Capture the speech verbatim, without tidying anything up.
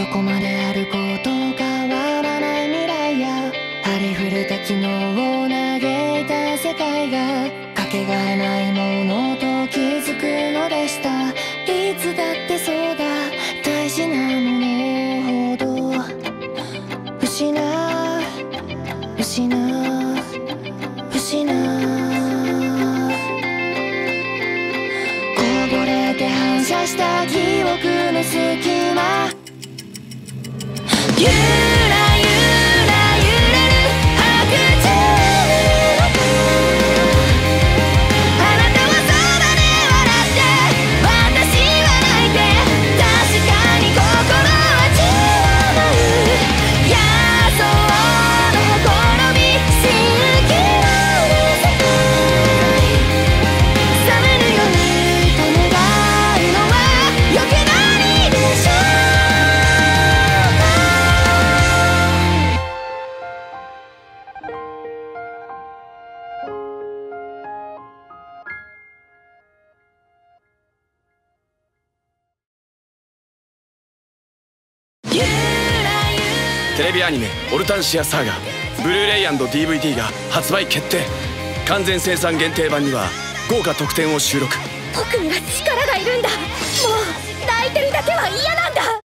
どこまであること変わらない未来やありふれた昨日を嘆いた世界がかけがえないものと気づくのでした。いつだってそうだ、大事なものほど失う失う失うこぼれて反射した記憶の隙間ゆらゆら揺れる白昼の中あなたはそばで笑って私は泣いて確かに心は血を舞う野草のほころび蜃気楼の世界冷めぬようにと願うのは欲張りでしょう。 テレビアニメ「オルタンシア・サーガ」ブルーレイ&ディーブイディー が発売決定。完全生産限定版には豪華特典を収録。 僕には力がいるんだ。もう泣いてるだけは嫌なんだ。